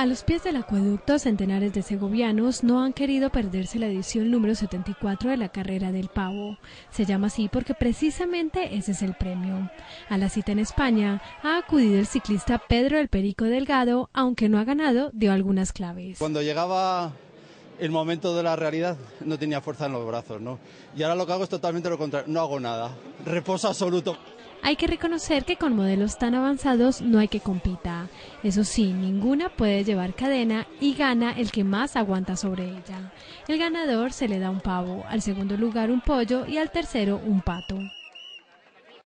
A los pies del acueducto, centenares de segovianos no han querido perderse la edición número 74 de la Carrera del Pavo. Se llama así porque precisamente ese es el premio. A la cita en España ha acudido el ciclista Pedro el Perico Delgado, aunque no ha ganado, dio algunas claves. Cuando llegaba el momento de la realidad no tenía fuerza en los brazos, ¿no? Y ahora lo que hago es totalmente lo contrario, no hago nada, reposo absoluto. Hay que reconocer que con modelos tan avanzados no hay que compita. Eso sí, ninguna puede llevar cadena y gana el que más aguanta sobre ella. El ganador se le da un pavo, al segundo lugar un pollo y al tercero un pato.